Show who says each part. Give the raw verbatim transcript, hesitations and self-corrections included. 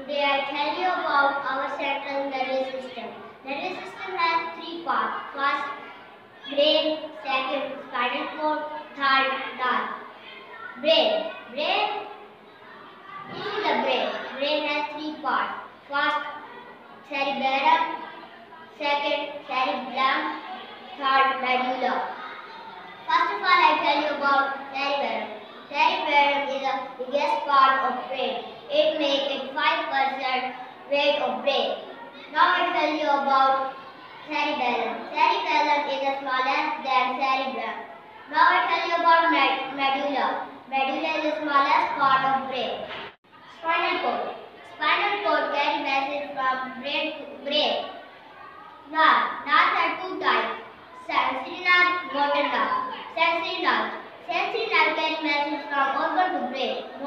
Speaker 1: Today I tell you about our central nervous system. Nervous system has three parts. First, brain. Second, spinal cord. Third, nerve. Brain. Brain. This is the brain. Brain has three parts. First, cerebellum. Second, cerebellum. Third, medulla. First of all, I tell you about cerebellum. Cerebellum is the biggest part of brain. It makes eighty-five percent weight of brain. Now I tell you about cerebellum. Cerebellum is the smallest than cerebellum. Now I tell you about med medulla. Medulla is the smallest part of brain. Spinal cord. Spinal cord carries messages from brain to brain. Nerve. Nerves are two types. Sensory nerve, motor nerve. Sensory nerve. Sensory nerve carries messages from organ to brain.